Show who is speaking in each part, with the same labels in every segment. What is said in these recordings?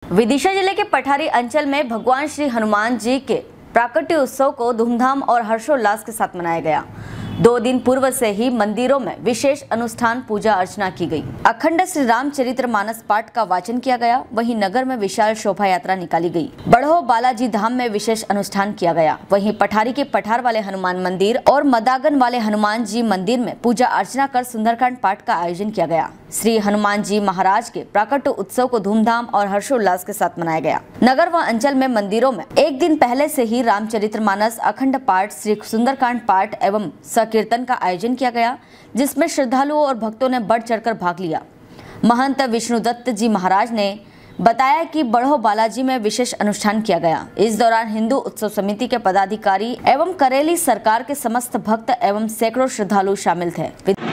Speaker 1: विदिशा जिले के पठारी अंचल में भगवान श्री हनुमान जी के प्राकट्य उत्सव को धूमधाम और हर्षोल्लास के साथ मनाया गया। 2 दिन पूर्व से ही मंदिरों में विशेष अनुष्ठान पूजा अर्चना की गई। अखंड श्री रामचरितमानस पाठ का वाचन किया गया। वहीं नगर में विशाल शोभा यात्रा निकाली गई। बड़ो बालाजी धाम में विशेष अनुष्ठान किया गया। वहीं पठारी के पठार वाले हनुमान मंदिर और मदागन वाले हनुमान जी मंदिर में पूजा अर्चना कर सुंदरकांड पाठ का आयोजन किया गया। श्री हनुमान जी महाराज के प्राकट्य उत्सव को धूमधाम और हर्षोल्लास के साथ मनाया गया। नगर व अंचल में मंदिरों में एक दिन पहले से ही रामचरितमानस अखंड पाठ, श्री सुंदरकांड पाठ एवं कीर्तन का आयोजन किया गया, जिसमें श्रद्धालुओं और भक्तों ने बढ़ चढ़कर भाग लिया। महंत विष्णुदत्त जी महाराज ने बताया कि बड़ो बालाजी में विशेष अनुष्ठान किया गया। इस दौरान हिंदू उत्सव समिति के पदाधिकारी एवं करेली सरकार के समस्त भक्त एवं सैकड़ों श्रद्धालु शामिल थे।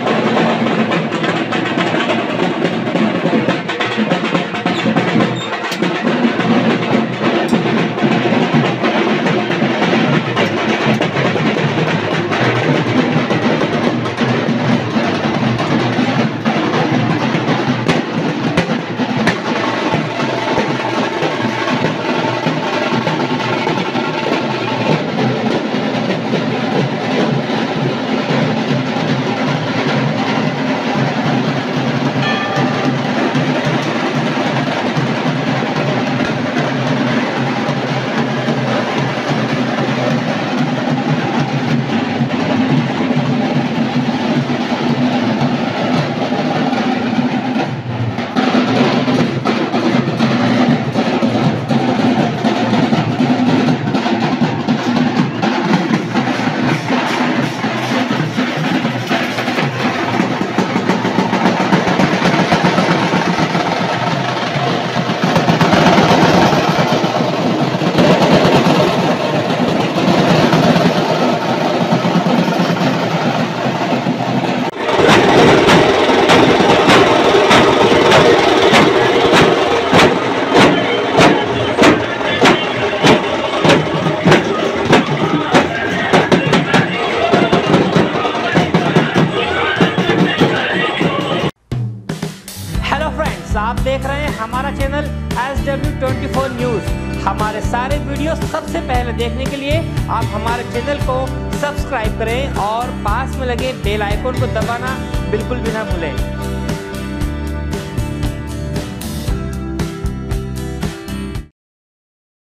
Speaker 2: आप देख रहे हैं हमारा चैनल SW24 न्यूज़। हमारे सारे वीडियो सबसे पहले देखने के लिए आप हमारे चैनल को सब्सक्राइब करें और पास में लगे बेल आइकन को दबाना बिल्कुल भी ना भूलें।